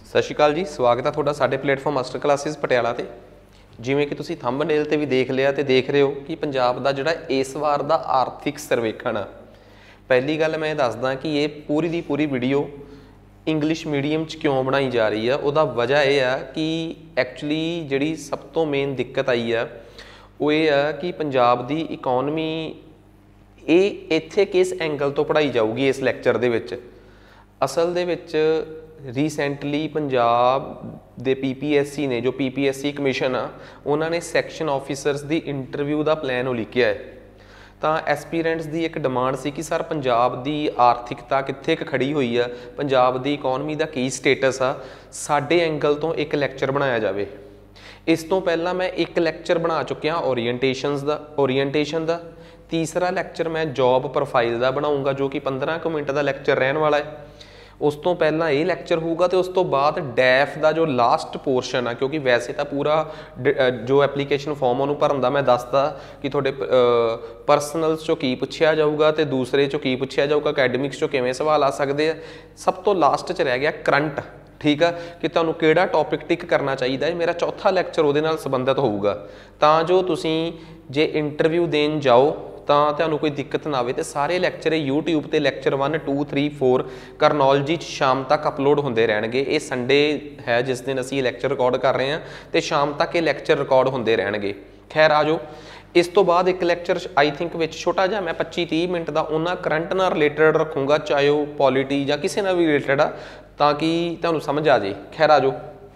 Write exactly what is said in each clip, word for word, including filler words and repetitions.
सत श्री अकाल जी, स्वागत है तुहाडा साडे प्लेटफॉर्म मास्टर क्लासिस पटियाला ते। जिवें कि तुसीं थंबनेल ते भी देख लिया ते देख रहे हो कि पंजाब दा जिहड़ा इस वार दा आर्थिक सर्वेखण आ। पहली गल मैं दसदा कि ये पूरी दी पूरी वीडियो इंग्लिश मीडियम च क्यों बनाई जा रही है। उहदा वजह यह है कि एक्चुअली जिहड़ी सब तो मेन दिक्कत आई है वो ये है कि पंजाब दी इकोनमी ये इत्थे किस एंगल तो पढ़ाई जाऊगी इस लैक्चर दे विच। असल दे विच रीसेंटली पंजाब दे पी पी एस सी ने जो P P S C commission आ उन्होंने सैक्शन ऑफिसर्स दी इंटरव्यू का प्लैन लिखिया है। तो एसपीरेंट्स की एक डिमांड सी कि सर पंजाब दी आर्थिकता कित्थे क खड़ी हुई है, पंजाब दी इकोनमी का की स्टेटस आ, साडे एंगल तो एक लैक्चर बनाया जाए। इस तो पहला मैं एक लैक्चर बना चुकिया ओरीएंटेशनस दा ओरीएंटेशन का। तीसरा लैक्चर मैं जॉब प्रोफाइल का बनाऊँगा जो कि पंद्रह कुछ मिनट का लैक्चर रहने वाला है। उस तो पहला ये लैक्चर होगा तो उस तो बाद डैफ का जो लास्ट पोर्शन है, क्योंकि वैसे तो पूरा जो एप्लीकेशन फॉर्म उन्होंने भरन का मैं दसदा कि थोड़े परसनल्स चो की पूछया जाऊगा तो दूसरे चो की पूछया जाऊगा, अकैडमिक्स चो किवें सवाल आ सकते हैं। सब तो लास्ट च रह गया करंट, ठीक है, कि तुहानूं किहड़ा टॉपिक टिक करना चाहिए। मेरा चौथा लैक्चर उहदे नाल संबंधित होऊगा तां जो तुसीं जे इंटरव्यू देन जाओ तो तुहानूं कोई दिक्कत ना आवे। तो सारे लैक्चर यूट्यूब ते lecture one two three four chronology शाम तक अपलोड होंदे रहणगे। ये संडे है जिस दिन असीं लैक्चर रिकॉर्ड कर रहे हैं तो शाम तक ये लैक्चर रिकॉर्ड होंदे रहणगे। खैर आ जाओ, इस तो बाद एक लैक्चर आई थिंक विच छोटा जिहा मैं पच्ची तीह मिनट का उन्हां करंट नाल रिलेटेड रखूँगा, चाहे वो पॉलिटी या किसी नाल भी रिलेटेड आ, ताकि तुहानूं समझ आ जाए। खैर आ जाओ,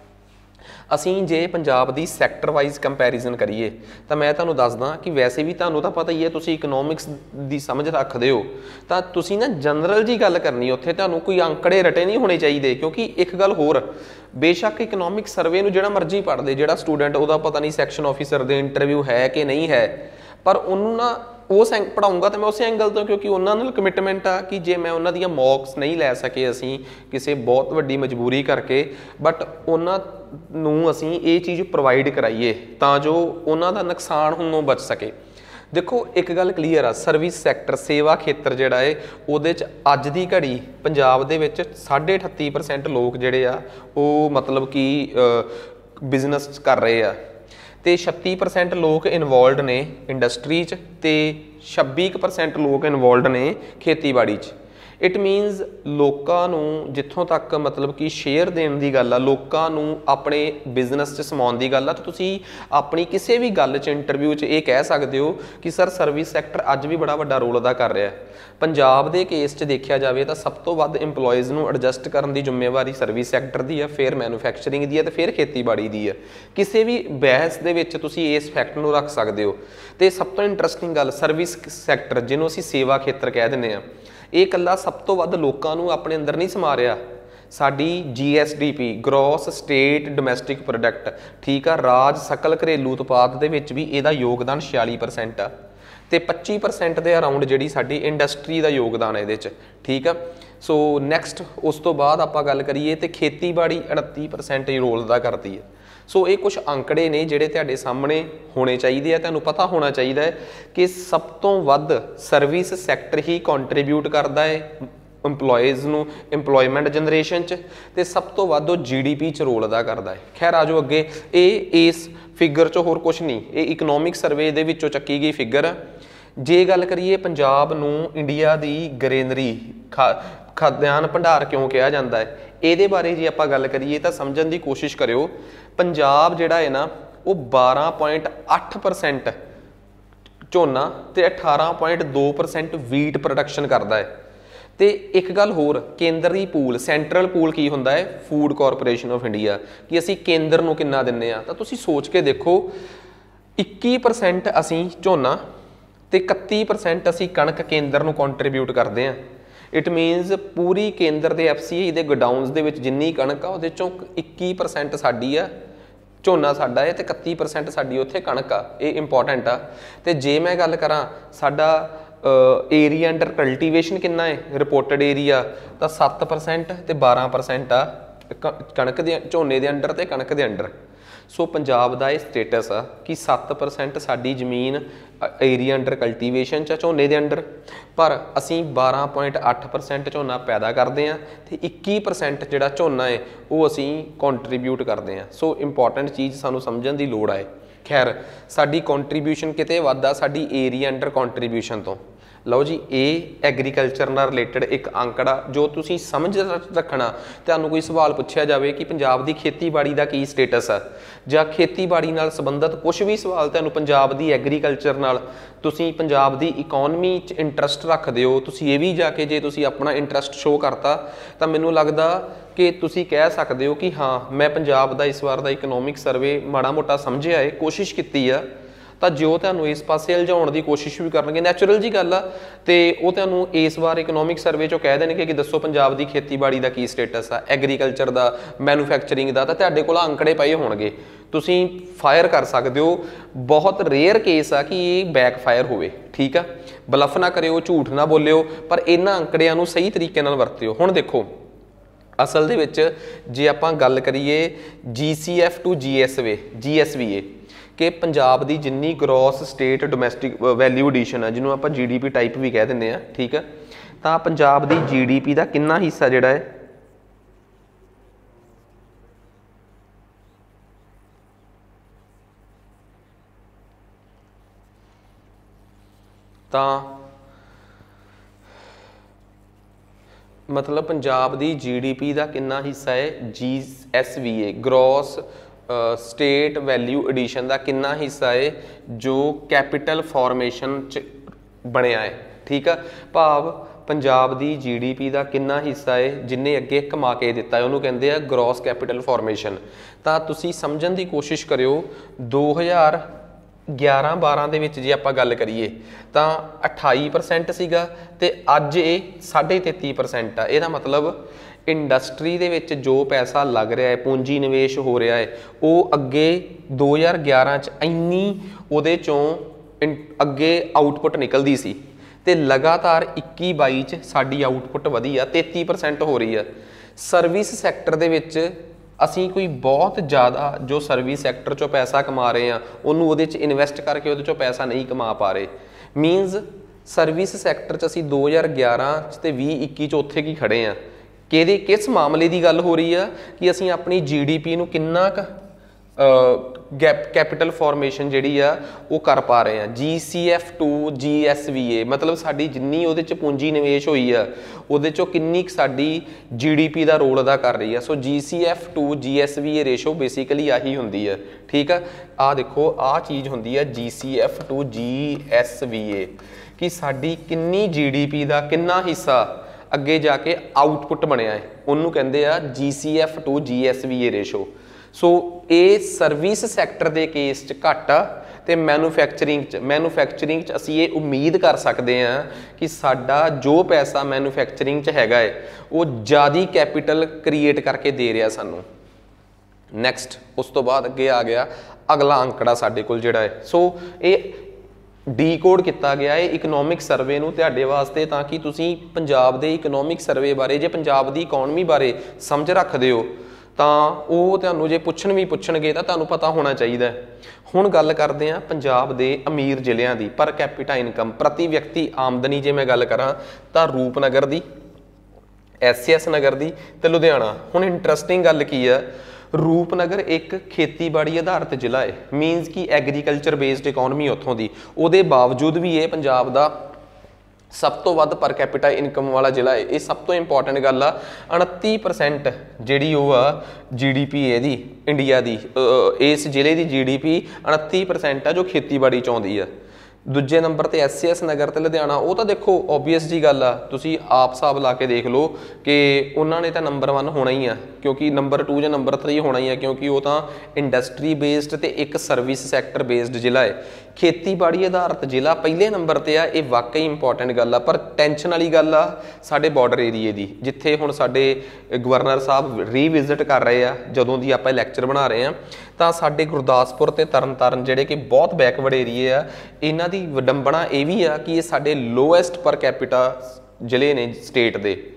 असीं जे पंजाब दी सैक्टर वाइज कंपैरिजन करिए तो मैं तुहानूं दसदा कि वैसे भी तुहानूं तां पता ही है, तुसीं इकनॉमिक्स दी समझ रखदे हो तां तुसीं ना जनरल जी गल करनी, उत्थे तुहानूं कोई अंकड़े रटे नहीं होने चाहिए। क्योंकि एक गल होर, बेशक इकनॉमिक सर्वे नूं जिहड़ा मर्जी पढ़ दे जिहड़ा स्टूडेंट, उहदा पता नहीं सैक्शन ऑफिसर दे इंटरव्यू है कि नहीं है, पर उन्होंने ना उस एंग पढ़ाऊँगा तो मैं उस एंगल तो, क्योंकि उन्होंने कमिटमेंट आ कि जे मैं उन्होंने दियां मॉक्स नहीं लै सके असीं किसी बहुत वड्डी मजबूरी करके, बट उन्होंने असीं ये चीज़ प्रोवाइड कराइए तां जो उन्हों का नुकसान होनों बच सके। देखो एक गल क्लीयर आ, सर्विस सैक्टर सेवा खेत्र जिहड़ा है उहदे च अज दी घड़ी पंजाब दे विच साढ़े अठत्ती परसेंट लोग जिहड़े आ वो मतलब कि बिजनेस कर रहे आ ते छत्ती परसेंट लोग इनवॉल्व ने इंडस्ट्री च ते छब्बी परसेंट लोग इनवॉल्व ने खेतीबाड़ी च। इट मीनस लोकां नूं जित्थों तक मतलब कि शेयर देण दी गल आ, लोकां नूं अपने बिजनेस च समाउण दी गल आ, तो तुसीं अपनी किसी भी गल च इंटरव्यू च ये कह सकते हो कि सर सर्विस सैक्टर अज भी बड़ा वड्डा रोल अदा कर रहा है। पंजाब दे केस च देखा जाए तो सब तो वध इंपलॉयज़ नूं एडजस्ट करन दी जिम्मेवारी सर्विस सैक्टर दी है, फिर मैन्युफैक्चरिंग दी है, तो फिर खेतीबाड़ी दी है। किसी भी बहस दे विच तुसीं इस फैक्ट नूं रख सकते हो। तो सब तो इंटरस्टिंग गल सर्विस सैक्टर जिन्हों असीं सेवा खेत्र कह दिंदे आ, ये कल्ला सब तो वध लोकां नूं अपने अंदर नहीं समा रहा। साडी G S D P gross state domestic product, ठीक आ, राज सकल घरेलू उत्पाद दे विच भी इहदा योगदान छियाली परसेंट आ ते पच्ची परसेंट के अराउंड जी साडी इंडस्ट्री का योगदान है ये, ठीक है। सो नैक्सट उस तो बाद आपां गल करिए तो खेतीबाड़ी उनत्ती परसेंट रोल अदा करती है। सो ये कुछ अंकड़े ने जिहड़े तुहाडे सामने होने चाहिए, तुहानूं पता होना चाहिए कि सब तो वध सर्विस सैक्टर ही कॉन्ट्रीब्यूट करता है इंपलॉयज़ नूं इंपलॉयमेंट जनरेशन च, ते सब तो वध जी डी पी च रोल अदा करता है। खैर आ जाओ अगे, ये इस फिगर चो होर कुछ नहीं, ये इकनॉमिक सर्वे दे विचों चक्की गई फिगर है। जे गल करिए पंजाब नूं इंडिया दी ग्रेनरी खा खाद्यान भंडार क्यों कहा जाता है, ये बारे जे आपां गल करिए तो समझण दी कोशिश करियो। पंजाब जिहड़ा है ना वो बारह पॉइंट अठ परसेंट झोना ते अठारह पॉइंट दो परसेंट वीट प्रोडक्शन करता है। तो एक गल होर, केंद्री पूल सेंट्रल पूल की हुंदा है फूड कॉरपोरेशन ऑफ इंडिया, कि असीं केंद्र नूं किन्ना दिंदे आ। तां तुसीं सोच के देखो, इक्की परसेंट असीं झोना ते इकत्ती परसेंट असीं कणक केंद्र नूं कॉन्ट्रीब्यूट करते हैं। इट मीनस पूरी केंद्र के एफ सी आई दे गोडाउनस दे विच जिन्नी कणक आ उहदे चों इक्की परसेंट साडी आ, झोना साडा है, तो इकत्ती परसेंट साडी उत्थे कणक आ। ये इंपॉर्टेंट आ। तो जे मैं गल करां साडा एरिया अंडर कल्टीवेशन कितना है रिपोर्टड एरिया, तो सत्त परसेंट तो बारह परसेंट आ कणक दे झोने दे अंडर ते कणक दे अंडर। सो पंजाब दा ये स्टेटस आ कि सत्त परसेंट साडी जमीन एरिया अंडर कल्टीवेशन च झोने दे अंडर, पर असी बारह पॉइंट अठ परसेंट झोना पैदा करते हैं तो इक्की परसेंट जिहड़ा झोना है वो असी कॉन्ट्रीब्यूट करते हैं। सो इंपॉर्टेंट चीज़ सानू समझण दी लोड़ है। खैर साडी कॉन्ट्रीब्यूशन किते वध आ साडी एरिया अंडर कॉन्ट्रीब्यूशन तो। लो जी, ये एग्रीकल्चर नाल रिलेटेड एक आंकड़ा जो तुसी समझ रखना। तुहानू कोई सवाल पूछा जाए कि पंजाब की खेतीबाड़ी का की स्टेटस है जां खेतीबाड़ी नाल संबंधित कुछ भी सवाल तुहानू पंजाब की एग्रीकल्चर नाल, तुसी पंजाब की इकोनमी च इंटरस्ट रखदे हो, तुसी ये भी जाके जे तुसी अपना इंटरस्ट शो करता तो मैनू लगदा कि तुसी कह सकते हो कि हाँ मैं पंजाब का इस बार का इकनॉमिक सर्वे माड़ा मोटा समझिया है, कोशिश की है, तो जो तुहानू इस पासे उलझाउण की कोशिश भी करनगे नैचुरल जी गल आ, तो वो तुहानू इस बार इकनॉमिक सर्वे चो कह देंगे कि दसो पंजाब की खेतीबाड़ी का की स्टेटस आ, एग्रीकल्चर का, मैਨੂਫੈਕਚਰਿੰਗ का, तो तुहाडे कोल अंकड़े पए होणगे, तुसी फायर कर सकते हो। बहुत रेयर केस आ कि ये बैक फायर होवे, ठीक है। बलफ ना करियो, झूठ ना बोलियो, पर इन्हां अंकड़ियां नू सही तरीके नाल वरतियो। हुण देखो असल दे विच जे आपां गल करिए G C F to G S V G S V A कि पंजाब की जिन्नी gross state domestic value addition है जिन्होंने आप जी डी पी टाइप भी कह दें, ठीक है, तो पंजाब की जी डी पी का कितना हिस्सा जिहड़ा है तो मतलब पंजाब की जी डी पी का कितना हिस्सा है G S V A gross state value addition का कितना हिस्सा है जो कैपिटल फॉर्मेशन च बनया है, ठीक है। भाव पंजाब की जी डी पी का कितना हिस्सा है जिन्हें अगे कमा के दिता है, उन्होंने कहते हैं ग्रॉस कैपिटल फॉर्मेशन। तो तुसी समझण की कोशिश करियो दो हज़ार ग्यारह बारह के जे आप गल करिए तो अठाई परसेंट सीगा ते अज ये साढ़े तेती परसेंट आ। यदा मतलब इंडस्ट्री दे विच जो पैसा लग रहा है, पूंजी निवेश हो रहा है, वो अगे दो हज़ार ग्यारह च इन्नी उहदे चों अगे आउटपुट निकलती सी ते लगातार इक्की बाई च साडी आउटपुट वधी आ तेती परसेंट हो रही है। सर्विस सैक्टर दे विच असी कोई बहुत ज़्यादा जो सर्विस सैक्टर चो पैसा कमा रहे हैं उन्होंने उहदे च इन्वेस्ट करके उहदे चो पैसा नहीं कमा पा रहे। मीनस सर्विस सैक्टर च असी दो हज़ार ग्यारह ते बीस इक्की च उत्थे की खड़े हैं कि किस मामले की गल हो रही है कि असी अपनी जी डी पी नूं किन्ना क गैप कैपिटल फॉर्मेशन जिहड़ी आ वो कर पा रहे हैं। G C F to G S V A मतलब साडी जिन्नी उहदे च पूंजी निवेश हुई है उहदे चों किन्नी साडी जी डी पी का रोल अदा कर रही है। So G C F to G S V A ratio basically आही हुंदी है, ठीक है। आ देखो आ चीज़ हुंदी है G C F to G S V A कि साडी किन्नी जी डी पी का किन्ना हिस्सा अगे जाके आउटपुट बनया है, उन्होंने कहते हैं G C F to G S V A ratio. So ये सर्विस सैक्टर के केस च घट आ ते मैਨੂਫੈਕਚਰਿੰਗ च मैਨੂਫੈਕਚਰਿੰਗ च असी ये उम्मीद कर सकते हैं कि साडा जो पैसा मैਨੂਫੈਕਚਰਿੰਗ च हैगा है वो ज़्यादा कैपिटल क्रिएट करके दे रहा सानू। नैक्सट उस तो बाद अगे आ गया अगला अंकड़ा साडे कोल जिहड़ा है। सो ये डी कोड किया गया है इकनॉमिक सर्वे नूं तुहाडे वास्ते ताकि तुसीं पंजाब दे इकनॉमिक सर्वे बारे जे पंजाब दी इकॉनमी बारे समझ रखदे हो तो वो तुहानूं जे पुछण भी पुछणगे तो तुहानूं पता होना चाहिए। हुण गल करदे हां पंजाब दे अमीर जिलिਆਂ दी पर कैपिटा इनकम प्रति व्यक्ति आमदनी जे मैं गल करां तां रूपनगर दी, एस एस नगर दी ते लुधियाना। हुण इंटरस्टिंग गल की है रूपनगर एक खेतीबाड़ी आधारित जिला है, मीनस कि एग्रीकल्चर बेस्ड इकोनॉमी उत्थों दी, उहदे बावजूद भी ये पंजाब दा सब तो वध पर कैपिटा इनकम वाला जिला है। ये सब तो इंपॉर्टेंट गल आ उनती percent G G D P यदी इंडिया की इस जिले की जी डी पी उनती परसेंट है जो खेतीबाड़ी च आउंदी है। दूजे नंबर ते एस एस नगर ते लुधियाना वो तो देखो ओबीएस जी गल आ, तुसी आप हिसाब ला के देख लो कि उन्होंने तो नंबर वन होना ही है क्योंकि नंबर टू या नंबर थ्री होना ही है क्योंकि वो तो इंडस्ट्री बेस्ड ते एक सर्विस सैक्टर बेस्ड जिला है। खेतीबाड़ी आधारित जिला पहले नंबर ते आ, ये वाकई इंपॉर्टेंट गल आ। पर टेंशन वाली गल आ साडे बॉर्डर एरिए की जिथे हुण साडे गवर्नर साहब रीविजिट कर रहे आ जदों दी आपां लैक्चर बना रहे हैं तो साडे गुरदासपुर ते तरन ताਰਨ जिहड़े कि बहुत बैकवर्ड एरिए आ इन्हां दी वडंबना ये भी आ कि ये साडे लोएस्ट पर कैपिटा जिले ने स्टेट दे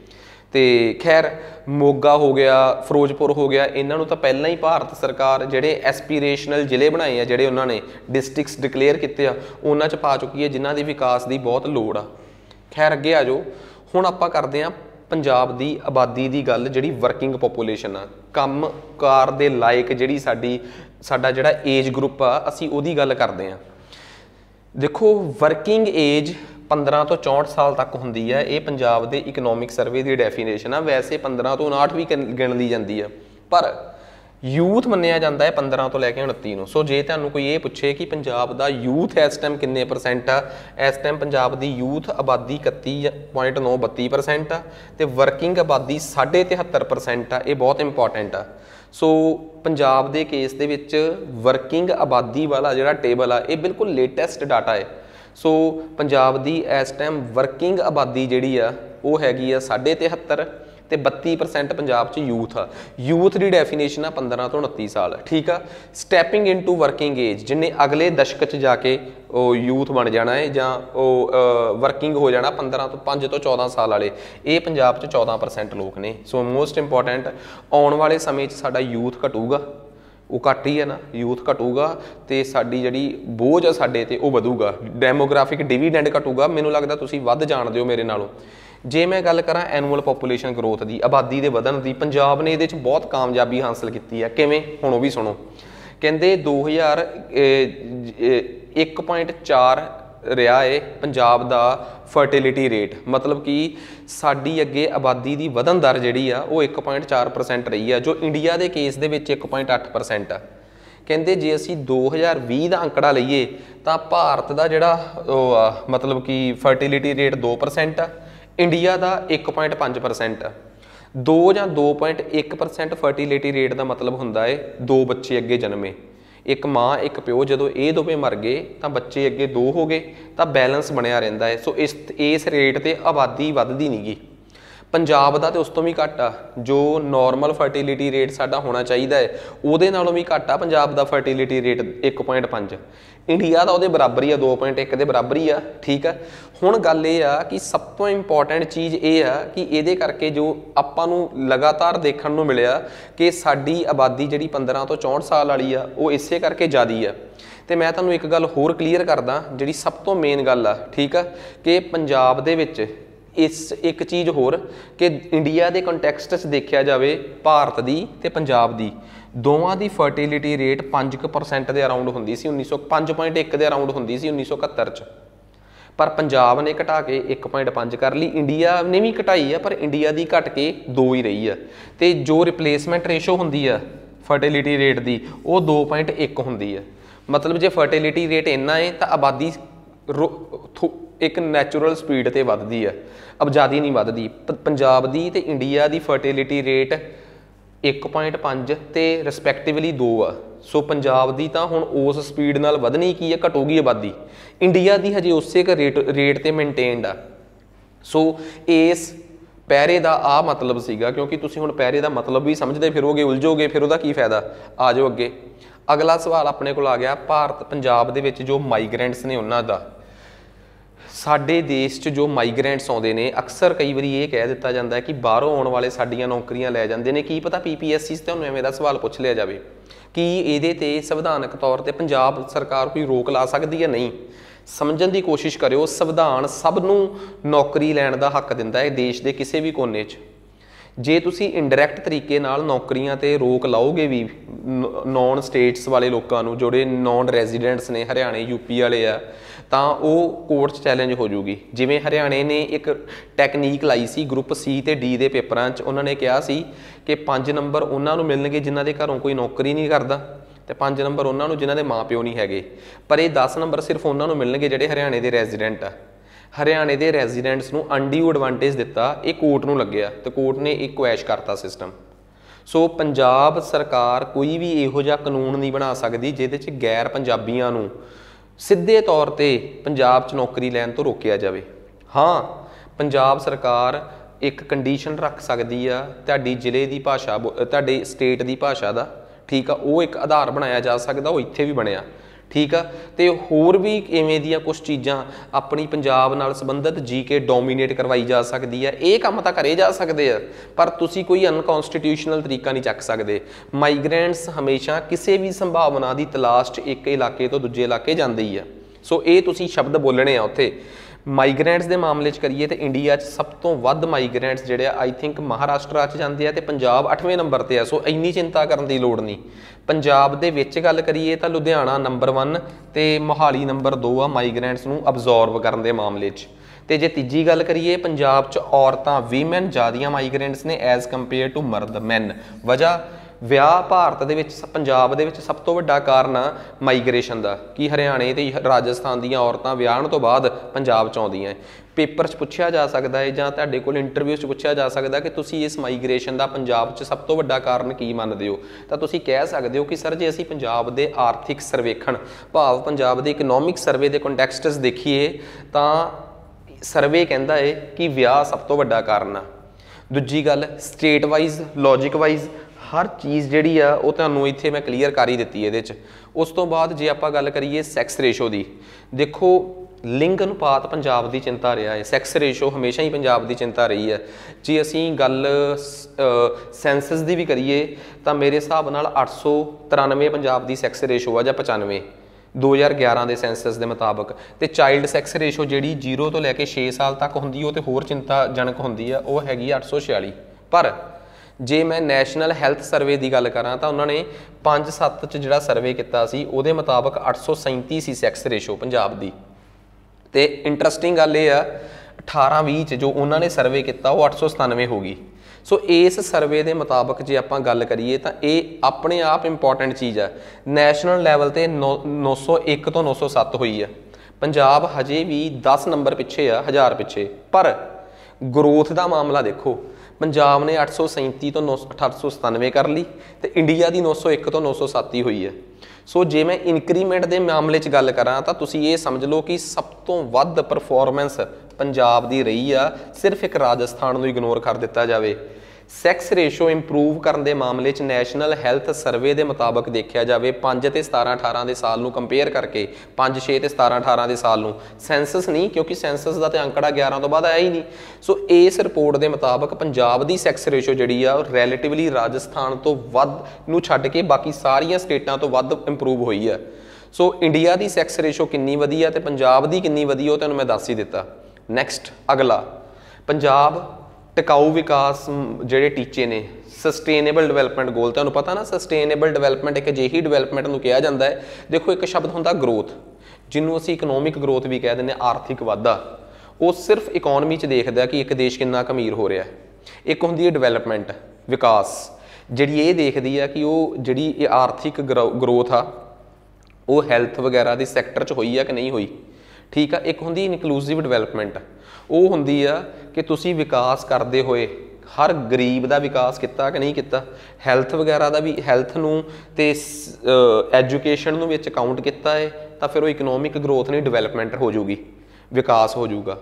ਤੇ ਖੈਰ ਮੋਗਾ ਹੋ ਗਿਆ, ਫਿਰੋਜ਼ਪੁਰ ਹੋ ਗਿਆ, ਇਹਨਾਂ ਨੂੰ ਤਾਂ ਪਹਿਲਾਂ ਹੀ ਭਾਰਤ ਸਰਕਾਰ ਜਿਹੜੇ ਐਸਪੀਰੇਸ਼ਨਲ ਜ਼ਿਲ੍ਹੇ ਬਣਾਏ ਆ, ਜਿਹੜੇ ਉਹਨਾਂ ਨੇ ਡਿਸਟ੍ਰਿਕਟਸ ਡਿਕਲੇਅਰ ਕੀਤੇ ਆ, ਉਹਨਾਂ 'ਚ ਪਾ ਚੁੱਕੀ ਹੈ, ਜਿਨ੍ਹਾਂ ਦੀ ਵਿਕਾਸ ਦੀ ਬਹੁਤ ਲੋੜ ਆ। ਖੈਰ ਅੱਗੇ ਆ ਜਾਓ, ਹੁਣ ਆਪਾਂ ਕਰਦੇ ਹਾਂ ਪੰਜਾਬ ਦੀ ਆਬਾਦੀ ਦੀ ਗੱਲ, ਜਿਹੜੀ ਵਰਕਿੰਗ ਪੋਪੂਲੇਸ਼ਨ ਆ, ਕੰਮ ਕਾਰ ਦੇ ਲਾਇਕ ਜਿਹੜੀ ਸਾਡੀ ਸਾਡਾ ਜਿਹੜਾ ਏਜ ਗਰੁੱਪ ਆ, ਅਸੀਂ ਉਹਦੀ ਗੱਲ ਕਰਦੇ ਹਾਂ। ਦੇਖੋ ਵਰਕਿੰਗ ਏਜ ਪੰद्रह ਤੋਂ चौंठ ਸਾਲ ਤੱਕ ਹੁੰਦੀ ਹੈ, ਇਹ ਪੰਜਾਬ ਦੇ ਇਕਨੋਮਿਕ ਸਰਵੇ ਦੀ ਡੈਫੀਨੇਸ਼ਨ ਆ। ਵੈਸੇ पंद्रह ਤੋਂ उनहठ ਵੀ ਗਿਣ ਲਈ ਜਾਂਦੀ ਆ, ਪਰ ਯੂਥ ਮੰਨਿਆ ਜਾਂਦਾ ਹੈ पंद्रह ਤੋਂ ਲੈ ਕੇ उनतीस ਨੂੰ। ਸੋ ਜੇ ਤੁਹਾਨੂੰ ਕੋਈ ਇਹ ਪੁੱਛੇ ਕਿ ਪੰਜਾਬ ਦਾ ਯੂਥ ਇਸ ਟਾਈਮ ਕਿੰਨੇ ਪਰਸੈਂਟ ਆ, ਇਸ ਟਾਈਮ ਪੰਜਾਬ ਦੀ ਯੂਥ ਆਬਾਦੀ ਇਕੱਤੀ ਪੁਆਇੰਟ ਨੌ ਬੱਤੀ ਪਰਸੈਂਟ ਆ, ਤੇ ਵਰਕਿੰਗ ਆਬਾਦੀ ਸਾਢੇ ਤਿਹੱਤਰ ਪਰਸੈਂਟ ਆ। ਇਹ ਬਹੁਤ ਇੰਪੋਰਟੈਂਟ ਆ। ਸੋ ਪੰਜਾਬ ਦੇ ਕੇਸ ਦੇ ਵਿੱਚ ਵਰਕਿੰਗ ਆਬਾਦੀ ਵਾਲਾ ਜਿਹੜਾ ਟੇਬਲ ਆ, ਇਹ ਬਿਲਕੁਲ ਲੇਟੈਸਟ ਡਾਟਾ ਹੈ। ਸੋ ਪੰਜਾਬ ਦੀ ਇਸ ਟਾਈਮ ਵਰਕਿੰਗ ਆਬਾਦੀ ਜਿਹੜੀ ਆ ਉਹ ਹੈਗੀ ਆ ਸਾਢੇ ਤਿਹੱਤਰ, ਤੇ ਬੱਤੀ ਪਰਸੈਂਟ ਪੰਜਾਬ 'ਚ ਯੂਥ ਆ। ਯੂਥ ਦੀ ਡੈਫੀਨੇਸ਼ਨ ਆ पंद्रह ਤੋਂ उनतीस ਸਾਲ, ਠੀਕ ਆ। ਸਟੈਪਿੰਗ ਇਨਟੂ ਵਰਕਿੰਗ ਏਜ, ਜਿੰਨੇ ਅਗਲੇ ਦਸ਼ਕ 'ਚ ਜਾ ਕੇ ਉਹ ਯੂਥ ਬਣ ਜਾਣਾ ਹੈ ਜਾਂ ਉਹ ਵਰਕਿੰਗ ਹੋ ਜਾਣਾ पंद्रह ਤੋਂ ਪੰਜ ਤੋਂ चौदह ਸਾਲ ਵਾਲੇ, ਇਹ ਪੰਜਾਬ 'ਚ चौदह ਪਰਸੈਂਟ ਲੋਕ ਨੇ। ਸੋ ਮੋਸਟ ਇੰਪੋਰਟੈਂਟ, ਆਉਣ ਵਾਲੇ ਸਮੇਂ 'ਚ ਸਾਡਾ ਯੂਥ ਘਟੂਗਾ, ਉਹ ਘੱਟ ਹੀ ਹੈ ਨਾ, ਯੂਥ ਘਟੂਗਾ ਤੇ ਸਾਡੀ ਜਿਹੜੀ ਬੋਝ ਆ ਸਾਡੇ ਤੇ ਉਹ ਵਧੂਗਾ, ਡੈਮੋਗ੍ਰਾਫਿਕ ਡਿਵੀਡੈਂਡ ਘਟੂਗਾ। ਮੈਨੂੰ ਲੱਗਦਾ ਤੁਸੀਂ ਵੱਧ ਜਾਣਦੇ ਹੋ ਮੇਰੇ ਨਾਲੋਂ। ਜੇ ਮੈਂ ਗੱਲ ਕਰਾਂ ਐਨੂਅਲ ਪੋਪੂਲੇਸ਼ਨ ਗਰੋਥ ਦੀ, ਆਬਾਦੀ ਦੇ ਵਧਣ ਦੀ, ਪੰਜਾਬ ਨੇ ਇਹਦੇ 'ਚ ਬਹੁਤ ਕਾਮਯਾਬੀ ਹਾਸਲ ਕੀਤੀ ਹੈ। ਕਿਵੇਂ? ਹੁਣ ਉਹ ਵੀ ਸੁਣੋ। ਕਹਿੰਦੇ ਦੋ ਹਜ਼ਾਰ ਇੱਕ ਪੁਆਇੰਟ ਚਾਰ ਰਿਹਾ ਹੈ ਪੰਜਾਬ ਦਾ ਫਰਟੀਲਿਟੀ ਰੇਟ, ਮਤਲਬ ਕਿ ਸਾਡੀ ਅੱਗੇ ਆਬਾਦੀ ਦੀ ਵਧਣ ਦਰ ਜਿਹੜੀ ਆ ਉਹ ਇੱਕ ਪੁਆਇੰਟ ਚਾਰ ਪਰਸੈਂਟ ਰਹੀ ਆ, ਜੋ ਇੰਡੀਆ ਦੇ ਕੇਸ ਦੇ ਵਿੱਚ ਇੱਕ ਪੁਆਇੰਟ ਅੱਠ ਪਰਸੈਂਟ ਆ। ਕਹਿੰਦੇ ਜੇ ਅਸੀਂ ਦੋ ਹਜ਼ਾਰ ਵੀਹ ਦਾ ਅੰਕੜਾ ਲਈਏ ਤਾਂ ਭਾਰਤ ਦਾ ਜਿਹੜਾ ਉਹ ਆ ਮਤਲਬ ਕਿ ਫਰਟੀਲਿਟੀ ਰੇਟ ਦੋ ਪਰਸੈਂਟ ਆ, ਇੰਡੀਆ ਦਾ ਇੱਕ ਪੁਆਇੰਟ ਪੰਜ ਪਰਸੈਂਟ ਆ। ਦੋ ਜਾਂ ਦੋ ਪੁਆਇੰਟ ਇੱਕ ਪਰਸੈਂਟ ਫਰਟੀਲਿਟੀ ਰੇਟ ਦਾ ਮਤਲਬ ਹੁੰਦਾ ਹੈ ਦੋ ਬੱਚੇ ਅੱਗੇ ਜਨਮੇ, ਇੱਕ ਮਾਂ ਇੱਕ ਪਿਓ। ਜਦੋਂ ਇਹ ਦੋਵੇਂ ਮਰ ਗਏ ਤਾਂ ਬੱਚੇ ਅੱਗੇ ਦੋ ਹੋ ਗਏ, ਤਾਂ ਬੈਲੈਂਸ ਬਣਿਆ ਰਹਿੰਦਾ ਹੈ। ਸੋ ਇਸ ਇਸ ਰੇਟ 'ਤੇ ਆਬਾਦੀ ਵੱਧਦੀ ਨਹੀਂ ਗੀ। ਪੰਜਾਬ ਦਾ ਤੇ ਉਸ ਤੋਂ ਵੀ ਘੱਟ ਆ, ਜੋ ਨੋਰਮਲ ਫਰਟੀਲਿਟੀ ਰੇਟ ਸਾਡਾ ਹੋਣਾ ਚਾਹੀਦਾ ਹੈ ਉਹਦੇ ਨਾਲੋਂ ਵੀ ਘੱਟ ਆ ਪੰਜਾਬ ਦਾ ਫਰਟੀਲਿਟੀ ਰੇਟ ਇੱਕ ਪੁਆਇੰਟ ਪੰਜ। ਇੰਡੀਆ ਦਾ ਉਹਦੇ ਬਰਾਬਰ ਹੀ ਆ, ਦੋ ਪੁਆਇੰਟ ਇੱਕ ਦੇ ਬਰਾਬਰ ਹੀ ਆ, ਠੀਕ ਆ। ਹੁਣ ਗੱਲ ਇਹ ਆ ਕਿ ਸਭ ਤੋਂ ਇੰਪੋਰਟੈਂਟ ਚੀਜ਼ ਇਹ ਆ ਕਿ ਇਹਦੇ ਕਰਕੇ ਜੋ ਆਪਾਂ ਨੂੰ ਲਗਾਤਾਰ ਦੇਖਣ ਨੂੰ ਮਿਲਿਆ ਕਿ ਸਾਡੀ ਆਬਾਦੀ ਜਿਹੜੀ पंद्रह ਤੋਂ चौंठ ਸਾਲ ਵਾਲੀ ਆ ਉਹ ਇਸੇ ਕਰਕੇ ਜ਼ਿਆਦੀ ਆ। ਤੇ ਮੈਂ ਤੁਹਾਨੂੰ ਇੱਕ ਗੱਲ ਹੋਰ ਕਲੀਅਰ ਕਰਦਾ, ਜਿਹੜੀ ਸਭ ਤੋਂ ਮੇਨ ਗੱਲ ਆ, ਠੀਕ ਆ, ਕਿ ਪੰਜਾਬ ਦੇ ਵਿੱਚ ਇਸ ਇੱਕ ਚੀਜ਼ ਹੋਰ ਕਿ ਇੰਡੀਆ ਦੇ ਕੰਟੈਕਸਟ 'ਚ ਦੇਖਿਆ ਜਾਵੇ, ਭਾਰਤ ਦੀ ਤੇ ਪੰਜਾਬ ਦੀ ਦੋਵਾਂ ਦੀ ਫਰਟੀਲਿਟੀ ਰੇਟ ਪੰਜ ਕੁ ਪਰਸੈਂਟ ਦੇ ਅਰਾਊਂਡ ਹੁੰਦੀ ਸੀ, ਉੱਨੀ ਸੌ ਪੰਜ ਪੁਆਇੰਟ ਇੱਕ ਦੇ ਅਰਾਊਂਡ ਹੁੰਦੀ ਸੀ ਉੱਨੀ ਸੌ ਇਕਹੱਤਰ 'ਚ। ਪਰ ਪੰਜਾਬ ਨੇ ਘਟਾ ਕੇ ਇੱਕ ਪੁਆਇੰਟ ਪੰਜ ਕਰ ਲਈ, ਇੰਡੀਆ ਨੇ ਵੀ ਘਟਾਈ ਆ, ਪਰ ਇੰਡੀਆ ਦੀ ਘਟ ਕੇ ਦੋ ਹੀ ਰਹੀ ਆ। ਤੇ ਜੋ ਰਿਪਲੇਸਮੈਂਟ ਰੇਸ਼ੋ ਹੁੰਦੀ ਆ ਫਰਟੀਲਿਟੀ ਰੇਟ ਦੀ, ਉਹ ਦੋ ਪੁਆਇੰਟ ਇੱਕ ਹੁੰਦੀ ਆ। ਮਤਲਬ ਜੇ ਫਰਟੀਲਿਟੀ ਰੇਟ ਇੰਨਾ ਹੈ ਤਾਂ ਆਬਾਦੀ ਇੱਕ ਨੈਚੁਰਲ ਸਪੀਡ 'ਤੇ ਵੱਧਦੀ ਆ, ਆਬਾਦੀ ਨਹੀਂ ਵੱਧਦੀ। ਪੰਜਾਬ ਦੀ ਤੇ ਇੰਡੀਆ ਦੀ ਫਰਟੀਲਿਟੀ ਰੇਟ ਇੱਕ ਪੁਆਇੰਟ ਪੰਜ ਤੇ ਰਿਸਪੈਕਟਿਵਲੀ ਦੋ ਆ। ਸੋ ਪੰਜਾਬ ਦੀ ਤਾਂ ਹੁਣ ਉਸ ਸਪੀਡ ਨਾਲ ਵਧਣੀ ਕੀ ਹੈ, ਘਟੂਗੀ ਆਬਾਦੀ। ਇੰਡੀਆ ਦੀ ਹਜੇ ਉਸੇ ਕੁ ਰੇਟ ਰੇਟ 'ਤੇ ਮੇਨਟੇਨਡ ਆ। ਸੋ ਇਸ ਪੈਰੇ ਦਾ ਆ ਮਤਲਬ ਸੀਗਾ, ਕਿਉਂਕਿ ਤੁਸੀਂ ਹੁਣ ਪੈਰੇ ਦਾ ਮਤਲਬ ਵੀ ਸਮਝਦੇ ਫਿਰੋਗੇ, ਉਲਝੋਗੇ, ਫਿਰ ਉਹਦਾ ਕੀ ਫਾਇਦਾ। ਆ ਜਾਓ ਅੱਗੇ। ਅਗਲਾ ਸਵਾਲ ਆਪਣੇ ਕੋਲ ਆ ਗਿਆ, ਭਾਰਤ ਪੰਜਾਬ ਦੇ ਵਿੱਚ ਜੋ ਮਾਈਗਰੈਂਟਸ ਨੇ ਉਹਨਾਂ ਦਾ। ਸਾਡੇ ਦੇਸ਼ 'ਚ ਜੋ ਮਾਈਗਰੈਂਟਸ ਆਉਂਦੇ ਨੇ, ਅਕਸਰ ਕਈ ਵਾਰੀ ਇਹ ਕਹਿ ਦਿੱਤਾ ਜਾਂਦਾ ਹੈ ਕਿ ਬਾਹਰੋਂ ਆਉਣ ਵਾਲੇ ਸਾਡੀਆਂ ਨੌਕਰੀਆਂ ਲੈ ਜਾਂਦੇ ਨੇ। ਕੀ ਪਤਾ ਪੀ ਪੀ ਐਸ ਸੀ 'ਚ ਤੁਹਾਨੂੰ ਐਵੇਂ ਦਾ ਸਵਾਲ ਪੁੱਛ ਲਿਆ ਜਾਵੇ ਕਿ ਇਹਦੇ 'ਤੇ ਸੰਵਿਧਾਨਕ ਤੌਰ 'ਤੇ ਪੰਜਾਬ ਸਰਕਾਰ ਕੋਈ ਰੋਕ ਲਾ ਸਕਦੀ ਹੈ? ਨਹੀਂ। ਸਮਝਣ ਦੀ ਕੋਸ਼ਿਸ਼ ਕਰਿਓ, ਸੰਵਿਧਾਨ ਸਭ ਨੂੰ ਨੌਕਰੀ ਲੈਣ ਦਾ ਹੱਕ ਦਿੰਦਾ ਹੈ ਦੇਸ਼ ਦੇ ਕਿਸੇ ਵੀ ਕੋਨੇ 'ਚ। ਜੇ ਤੁਸੀਂ ਇਨਡਾਇਰੈਕਟ ਤਰੀਕੇ ਨਾਲ ਨੌਕਰੀਆਂ 'ਤੇ ਰੋਕ ਲਾਓਗੇ ਵੀ ਨੌਨ ਸਟੇਟਸ ਵਾਲੇ ਲੋਕਾਂ ਨੂੰ, ਜਿਹੜੇ ਨੌਨ ਰੈਜ਼ੀਡੈਂਟਸ ਨੇ, ਹਰਿਆਣੇ ਯੂਪੀ ਵਾਲੇ ਆ, ਤਾਂ ਉਹ ਕੋਰਟ 'ਚ ਚੈਲੰਜ ਹੋ ਜੂਗੀ। ਜਿਵੇਂ ਹਰਿਆਣੇ ਨੇ ਇੱਕ ਟੈਕਨੀਕ ਲਾਈ ਸੀ ਗਰੁੱਪ ਸੀ ਤੇ ਡੀ ਦੇ ਪੇਪਰਾਂ 'ਚ, ਉਹਨਾਂ ਨੇ ਕਿਹਾ ਸੀ ਕਿ ਪੰਜ ਨੰਬਰ ਉਹਨਾਂ ਨੂੰ ਮਿਲਣਗੇ ਜਿਨ੍ਹਾਂ ਦੇ ਘਰੋਂ ਕੋਈ ਨੌਕਰੀ ਨਹੀਂ ਕਰਦਾ, ਤੇ ਪੰਜ ਨੰਬਰ ਉਹਨਾਂ ਨੂੰ ਜਿਨ੍ਹਾਂ ਦੇ ਮਾਂ ਪਿਓ ਨਹੀਂ ਹੈਗੇ। ਪਰ ਇਹ ਦਸ ਨੰਬਰ ਸਿਰਫ ਉਹਨਾਂ ਨੂੰ ਮਿਲਣਗੇ ਜਿਹੜੇ ਹਰਿਆਣੇ ਦੇ ਰੈਜ਼ੀਡੈਂਟ ਆ। ਹਰਿਆਣੇ ਦੇ ਰੈਜ਼ੀਡੈਂਟਸ ਨੂੰ ਅਨਡਿਊ ਐਡਵਾਂਟੇਜ ਦਿੱਤਾ, ਇਹ ਕੋਰਟ ਨੂੰ ਲੱਗਿਆ ਤੇ ਕੋਰਟ ਨੇ ਇੱਕ ਕੁਐਸ਼ ਕਰਤਾ ਸਿਸਟਮ। ਸੋ ਪੰਜਾਬ ਸਰਕਾਰ ਕੋਈ ਵੀ ਇਹੋ ਜਿਹਾ ਕਾਨੂੰਨ ਨਹੀਂ ਬਣਾ ਸਕਦੀ ਜਿਹਦੇ 'ਚ ਗੈਰ ਪੰਜਾਬੀਆਂ ਨੂੰ ਸਿੱਧੇ ਤੌਰ 'ਤੇ ਪੰਜਾਬ 'ਚ ਨੌਕਰੀ ਲੈਣ ਤੋਂ ਰੋਕਿਆ ਜਾਵੇ। ਹਾਂ, ਪੰਜਾਬ ਸਰਕਾਰ ਇੱਕ ਕੰਡੀਸ਼ਨ ਰੱਖ ਸਕਦੀ ਆ ਤੁਹਾਡੀ ਜ਼ਿਲ੍ਹੇ ਦੀ ਭਾਸ਼ਾ, ਤੁਹਾਡੇ ਸਟੇਟ ਦੀ ਭਾਸ਼ਾ ਦਾ, ਠੀਕ ਆ, ਉਹ ਇੱਕ ਆਧਾਰ ਬਣਾਇਆ ਜਾ ਸਕਦਾ, ਉਹ ਇੱਥੇ ਵੀ ਬਣਿਆ, ठीक है। तो होर भी इवें दियां कुछ चीज़ां अपनी पंजाब नाल संबंधित जी के डोमीनेट करवाई जा सकती है। ये काम तो करे जा सकते हैं पर तुसी कोई अनकॉन्स्टिट्यूशनल तरीका नहीं चक सकते। माइग्रेंट्स हमेशा किसी भी संभावना की तलाश च एक इलाके तो दूजे इलाके जाते ही है। सो ये तुसी शब्द बोलने आ उत्थे। माइग्रेंट्स के मामले च करिए तो इंडिया च सब तो वध माइग्रेंट्स जिहड़े आई थिंक महाराष्ट्र च जाते हैं तो पंजाब अठवें नंबर पर है। सो इन्नी चिंता करने की लोड़ नहीं। पंजाब दे विच गल करिए तो लुधियाना नंबर वन तो मोहाली नंबर दो आ माइग्रेंट्स नूं अबजॉर्व करने के मामले च। तो जे तीजी गल करिए पंजाब च औरतां वीमैन ज़्यादा माइग्रेंट्स ने एज़ कंपेयर टू मर्द मैन। वजह ਵਿਆਹ ਭਾਰਤ ਦੇ ਵਿੱਚ ਪੰਜਾਬ ਦੇ ਵਿੱਚ ਸਭ ਤੋਂ ਵੱਡਾ ਕਾਰਨ ਆ ਮਾਈਗ੍ਰੇਸ਼ਨ ਦਾ ਕਿ ਹਰਿਆਣੇ ਤੇ ਰਾਜਸਥਾਨ ਦੀਆਂ ਔਰਤਾਂ ਵਿਆਹਣ ਤੋਂ ਬਾਅਦ ਪੰਜਾਬ ਚ ਆਉਂਦੀਆਂ। ਪੇਪਰ 'ਚ ਪੁੱਛਿਆ ਜਾ ਸਕਦਾ ਹੈ ਜਾਂ ਤੁਹਾਡੇ ਕੋਲ ਇੰਟਰਵਿਊ 'ਚ ਪੁੱਛਿਆ ਜਾ ਸਕਦਾ ਕਿ ਤੁਸੀਂ ਇਸ ਮਾਈਗ੍ਰੇਸ਼ਨ ਦਾ ਪੰਜਾਬ 'ਚ ਸਭ ਤੋਂ ਵੱਡਾ ਕਾਰਨ ਕੀ ਮੰਨਦੇ ਹੋ, ਤਾਂ ਤੁਸੀਂ ਕਹਿ ਸਕਦੇ ਹੋ ਕਿ ਸਰ ਜੇ ਅਸੀਂ ਪੰਜਾਬ ਦੇ ਆਰਥਿਕ ਸਰਵੇਖਣ ਭਾਵ ਪੰਜਾਬ ਦੇ ਇਕਨੋਮਿਕ ਸਰਵੇ ਦੇ ਕੰਟੈਕਸਟਸ ਦੇਖੀਏ ਤਾਂ ਸਰਵੇ ਕਹਿੰਦਾ ਹੈ ਕਿ ਵਿਆਹ ਸਭ ਤੋਂ ਵੱਡਾ ਕਾਰਨ ਆ। ਦੂਜੀ ਗੱਲ ਸਟੇਟ ਵਾਈਜ਼ ਲੌਜਿਕ ਵਾਈਜ਼ हर चीज़ जी आ इत्थे मैं क्लीयर कर ही दी है। उस तो बाद जे आप गल करिए सैक्स रेशो की, देखो लिंग अनुपात पंजाब की चिंता रहा है, सैक्स रेशो हमेशा ही पंजाब की चिंता रही है। जे असी गल सेंसस की भी करिए तो मेरे हिसाब नाल अठ सौ तिरानवे पंजाब की सैक्स रेशो आ जां पचानवे दो हज़ार ग्यारह के सेंसस के मुताबिक। तो चाइल्ड सैक्स रेशो जी जीरो तो लैके छे साल तक होंगी वो तो होर चिंताजनक होंगी है, वो हैगी अठ सौ छियाली। पर जे मैं नैशनल हैल्थ सर्वे की गल करा तो उन्होंने पाँच सत्त च जिहड़ा सर्वे किया सी उहदे मुताबिक अठ सौ सैंती सी सैक्स रेशो पंजाब की। तो इंटरस्टिंग गल ये अठारह भी च जो उन्होंने सर्वे किया वो अठ सौ सतानवे हो गई। सो इस सर्वे के मुताबिक जे आप गल करिए तो ये अपने आप इंपॉर्टेंट चीज़ है। नैशनल लैवल पर नौ नौ सौ एक तो नौ सौ सत्त हुई है, पंजाब हजे भी दस नंबर पिछे आ हज़ार पिछे। पर ग्रोथ का मामला देखो पंजाब ने अठ सौ सैंती तो नौ अठ सौ सतानवे कर ली तो इंडिया की नौ सौ एक तो नौ सौ सत्त ही हुई है। सो जे मैं इनक्रीमेंट के मामले च गल करा तो तुसी ये समझ लो कि सब तो वध परफॉर्मेंस पंजाब की रही आ, सिर्फ एक राजस्थान को इग्नोर कर दिता जाए। सैक्स रेशो इंप्रूव करने के मामले च नैशनल हैल्थ सर्वे के मुताबिक देखा जाए पाँच तो सतारह अठारह के साल में कंपेयर करके पाँच छे तो सतारह अठारह के साल में सेंसस नहीं, क्योंकि सेंसस का तो अंकड़ा ग्यारह तो बाद आया ही नहीं। सो इस रिपोर्ट के मुताबिक पंजाब की सैक्स रेशो जी रैलेटिवली राजस्थान तो वध नूं छड्ड के बाकी सारिया स्टेटां तो वध इंप्रूव हुई है। सो इंडिया की सैक्स रेशो कितनी वधी है तो पंजाब की कितनी वधी है तुहानूं मैं दस ही दिता। नैक्सट अगला पंजाब टिकाऊ विकास ਜਿਹੜੇ ਟੀਚੇ ने सस्टेनेबल डिवेलपमेंट गोल, तुहानूं पता ना सस्टेनेबल डिवेलपमेंट एक अजिही डिवेलपमेंट नूं कहा जाता है। देखो एक शब्द होंदा ग्रोथ जिन्हों असीं इकनोमिक ग्रोथ भी कह देंगे, आर्थिक वाधा, वो सिर्फ इकोनमी च देखदा कि एक देश कितना क अमीर हो रहा है। एक होंदी है डिवेलपमेंट विकास जिहड़ी ये देखदी है कि वो जिहड़ी आर्थिक ग्रोथ आ वो हैल्थ वगैरह के सैक्टर च हुई है कि नहीं हुई, ठीक है। एक होंदी इनकलूसिव डिवेलपमेंट, वो होंदी आ कि तुसी विकास करते हुए हर गरीब का विकास किया कि नहीं किया, हैल्थ वगैरह का भी हैल्थ नूं ते एजुकेशन नूं विच काउंट किया है तो फिर वो इकनोमिक ग्रोथ नहीं डिवेलपमेंट हो जूगी, विकास हो जूगा।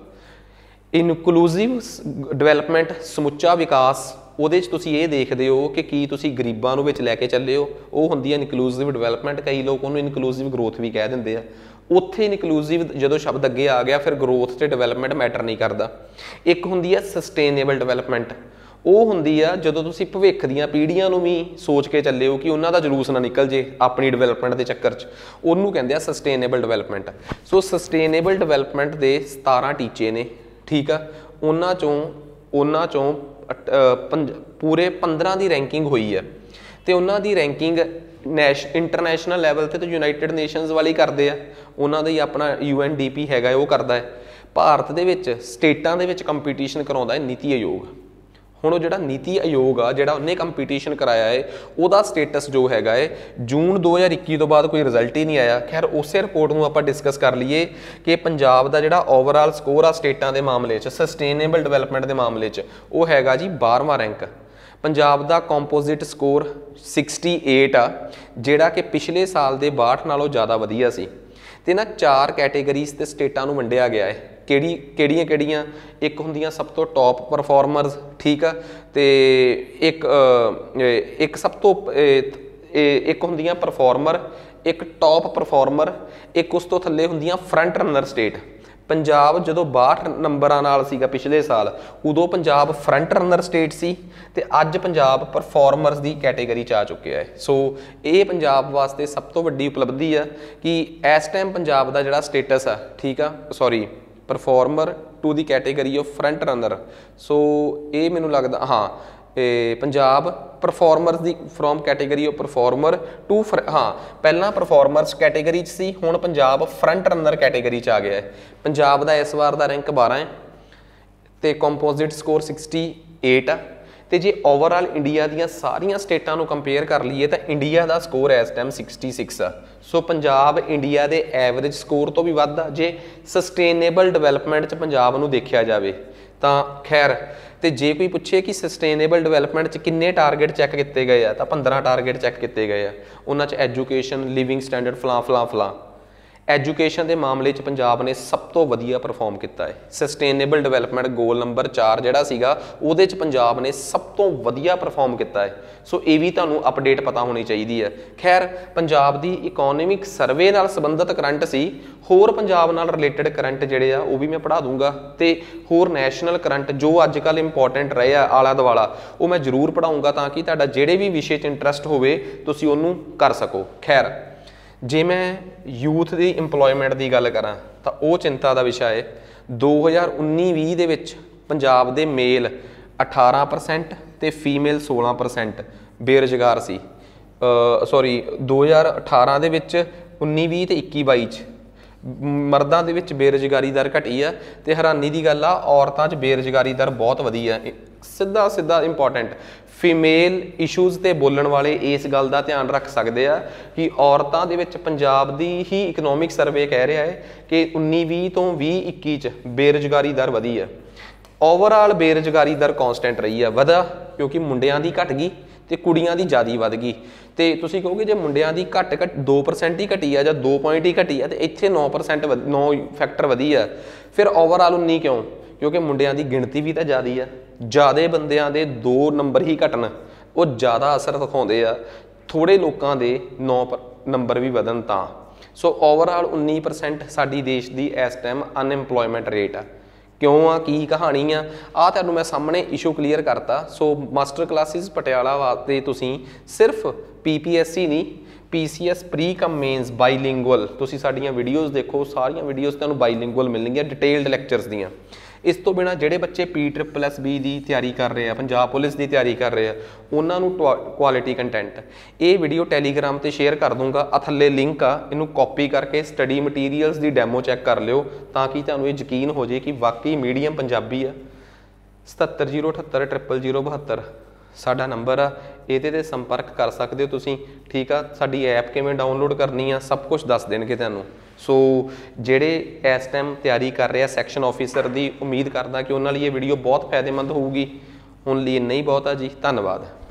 इनकलूसिव डिवेलपमेंट समुचा विकास ਉਹਦੇ 'ਚ ਤੁਸੀਂ ਇਹ ਦੇਖਦੇ ਹੋ कि ਕੀ ਤੁਸੀਂ ਗਰੀਬਾਂ ਨੂੰ ਵਿੱਚ ਲੈ ਕੇ ਚੱਲੇ ਹੋ, ਉਹ ਹੁੰਦੀ ਹੈ ਇਨਕਲੂਸਿਵ ਡਿਵੈਲਪਮੈਂਟ। ਕਈ ਲੋਕ ਉਹਨੂੰ ਇਨਕਲੂਸਿਵ ਗਰੋਥ ਵੀ ਕਹਿ ਦਿੰਦੇ ਆ। ਉੱਥੇ ਇਨਕਲੂਸਿਵ ਜਦੋਂ ਸ਼ਬਦ ਅੱਗੇ ਆ ਗਿਆ ਫਿਰ ਗਰੋਥ ਤੇ ਡਿਵੈਲਪਮੈਂਟ ਮੈਟਰ ਨਹੀਂ ਕਰਦਾ। ਇੱਕ ਹੁੰਦੀ ਹੈ ਸਸਟੇਨੇਬਲ ਡਿਵੈਲਪਮੈਂਟ, ਉਹ ਹੁੰਦੀ ਆ ਜਦੋਂ ਤੁਸੀਂ ਭਵਿੱਖ ਦੀਆਂ ਪੀੜ੍ਹੀਆਂ ਨੂੰ ਵੀ ਸੋਚ ਕੇ ਚੱਲੇ ਹੋ ਕਿ ਉਹਨਾਂ ਦਾ ਜਲੂਸ ਨਾ ਨਿਕਲ ਜੇ ਆਪਣੀ ਡਿਵੈਲਪਮੈਂਟ ਦੇ ਚੱਕਰ 'ਚ, ਉਹਨੂੰ ਕਹਿੰਦੇ ਆ sustainable development. So sustainable development ਦੇ ਸਤਾਰਾਂ ਟੀਚੇ ਨੇ, ਠੀਕ ਆ। ਉਹਨਾਂ 'ਚੋਂ ਉਹਨਾਂ 'ਚੋਂ पंज पूरे पंद्रह की रैंकिंग हुई है तो उन्होंने रैंकिंग नैश इंटरनैशनल लैवल पर तो यूनाइटेड नेशनस वाले ही करते हैं, उन्होंने अपना यू एन डी पी है वो करता है। भारत के स्टेटा के कंपीटीशन कराता है नीति आयोग। हुण जिहड़ा नीति आयोग आ जिहड़ा उन्हें कंपीटीशन कराया है उहदा स्टेटस जो हैगा है जून दो हज़ार इक्की तो बाद कोई रिजल्ट ही नहीं आया। खैर उस रिपोर्ट में आपां डिस्कस कर लीए कि पंजाब का जिहड़ा ओवरऑल स्कोर आ स्टेटां के मामले च सस्टेनेबल डिवेलपमेंट के मामले च वो हैगा जी बारहवां रैंक। पंजाब का कंपोजिट स्कोर सिक्सटी एट आ जिहड़ा कि पिछले साल के बाहठ नालों ज़्यादा वधिया सी। ते ना चार कैटेगरीज ते स्टेटां नूं वंडिया गया है। ਕਿਹੜੀ ਕਿਹੜੀਆਂ ਕਿਹੜੀਆਂ ਇੱਕ ਹੁੰਦੀਆਂ ਸਭ ਤੋਂ ਟੌਪ ਪਰਫਾਰਮਰਸ, ਠੀਕ ਆ, ਤੇ ਇੱਕ ਇੱਕ ਸਭ ਤੋਂ ਇੱਕ ਹੁੰਦੀਆਂ ਪਰਫਾਰਮਰ, एक टॉप परफॉर्मर, एक उस तो थल्ले हुंदियां फ्रंट रनर स्टेट। पंजाब जो बाहठ नंबरां नाल सीगा पिछले साल, उदों पंजाब फ्रंट रनर स्टेट सी ते अज पंजाब परफॉर्मर्स की कैटेगरी च आ चुके है। सो ये पंजाब वास्ते सब तो वड्डी उपलब्धि है कि इस टाइम पंजाब का जिहड़ा स्टेटस है, ठीक है, sorry performer to the category of front runner. So ये मैनूं लगदा हाँ ए पंजाब परफॉर्मर्स दी from category of performer to हाँ पहला परफॉर्मर्स कैटेगरी च सी, हुण पंजाब फ्रंट रनर कैटेगरी च आ गया है। पंजाब का इस बार का रैंक बारह है तो कंपोजिट स्कोर सिक्सटी एट आ। तो जे ओवरऑल इंडिया दी सारिया स्टेटां नूं कंपेयर कर लीए तो इंडिया का स्कोर इस टाइम सिक्सटी सिक्स आ। सो पंजाब इंडिया के एवरेज स्कोर तो भी वध आ। जे सस्टेनेबल डिवेलपमेंट च पंजाब नूं देखिया जाए तो खैर, तो जे कोई पूछे कि सस्टेनेबल डिवेलपमेंट च किन्ने टारगेट चैक किए गए हैं, तो पंद्रह टारगेट चैक किए गए हैं। उन्होंने एजुकेशन, लिविंग स्टैंडर्ड, फलां फलां फलां एजुकेशन के मामले च पंजाब ने सब तो वधिया परफॉर्म किया है। सस्टेनेबल डिवेलपमेंट गोल नंबर चार जिहड़ा सीगा उहदे च पंजाब ने सब तो वधिया परफॉर्म किया है। सो ये भी तुहानूं अपडेट पता होनी चाहिए है। खैर, पंजाब की इकोनॉमिक सर्वे नाल संबंधित करंट सी, होर पंजाब नाल रिलेटेड करंट जिहड़े आ वो भी मैं पढ़ा दूंगा, तो होर नैशनल करंट जो अजकल इंपॉर्टेंट रहे आ आला दुआला वो मैं जरूर पढ़ाऊँगा ताकि तुहाडा जिहड़े भी विषय च इंटरस्ट होवे तुसीं उहनूं कर सको। खैर, जे मैं यूथ की इंपलॉयमेंट की गल करा तो वह चिंता का विषय है। दो हज़ार उन्नी ਵੀਹ ਦੇ ਵਿੱਚ पंजाब के मेल अठारह परसेंट तो फीमेल सोलह परसेंट बेरोजगार सी। सॉरी दो हज़ार अठारह ਦੇ ਵਿੱਚ उन्नी ਵੀਹ ਤੇ इक्की बाई ਚ मर्दां ਦੇ ਵਿੱਚ बेरोजगारी दर घटी है तो हैरानी की गल आ औरतां च बेरोजगारी दर बहुत वधी है। सीधा सीधा इंपॉर्टेंट फीमेल इशूज़ ते बोलण वाले इस गल का ध्यान रख सकते हैं कि औरतों के विच पंजाब दी ही इकनॉमिक सर्वे कह रहा है कि उन्नी ਵੀਹ तो ਵੀਹ ਇੱਕੀ च बेरोजगारी दर वधी है। ओवरऑल बेरोजगारी दर कॉन्सटेंट रही है, वधा क्योंकि मुंडियां दी घट गई तो कुड़ियां दी ज़्यादा वध गई। तो तुसीं कहोगे जे मुंडियां दी घट घट दो परसेंट ही घटी है जां दो पॉइंट ही घटी है तो इत्थे नौ परसेंट नौ फैक्टर वधी है। फिर ओवरऑल उन्नी क्यों? क्योंकि मुंडियां दी गिणती भी तो ज़्यादा है, ज़्यादा बंदियां दे दो नंबर ही घटन वो ज़्यादा असर दिखाते हैं, थोड़े लोगों के नौ नंबर भी वधन तां। सो ओवरऑल उन्नी परसेंट साडी देश की इस टाइम अनएम्पलॉयमेंट रेट आ। क्यों आ, की कहानी आ, आ तुहानूं मैं सामने इशू क्लीयर करता। सो मास्टर क्लासिस पटियाला वास्ते तुसीं सिर्फ पी पी एस सी नहीं, P C S pre cum mains bilingual तुसीं साडीआं वीडियोज़ देखो, सारियां वीडियोज़ तुहानूं बाईलिंगुअल मिलणगीआं डिटेल्ड लैक्चरस दीआं। इस तो बिना जिहड़े बच्चे पी ट्रिपल एस बी की तैयारी कर रहे हैं, पंजाब पुलिस की तैयारी कर रहे हैं, उन्होंने क्वालिटी कंटेंट ये वीडियो टैलीग्राम पर शेयर कर दूंगा। आ थल्ले लिंक आ, इनू कॉपी करके स्टडी मटीरियल्स की डैमो चैक कर लियो ताकि तुहानूं ये यकीन हो जाए कि वाकई मीडियम पंजाबी है। सतहत्तर जीरो अठहत्तर ट्रिपल जीरो बहत्तर साडा नंबर आ, ये ते संपर्क कर सकते हो तुसीं। ठीक आ, साडी ऐप किवें डाउनलोड करनी आ सब कुछ दस देणगे तुहानूं। सो जिहड़े इस टाइम तैयारी कर रहे हैं सैक्शन ऑफिसर की, उम्मीद करदा कि उन्हां लई ये वीडियो बहुत फायदेमंद होऊगी। हुण लई इन्ना ही बहुत आ जी, धन्नवाद।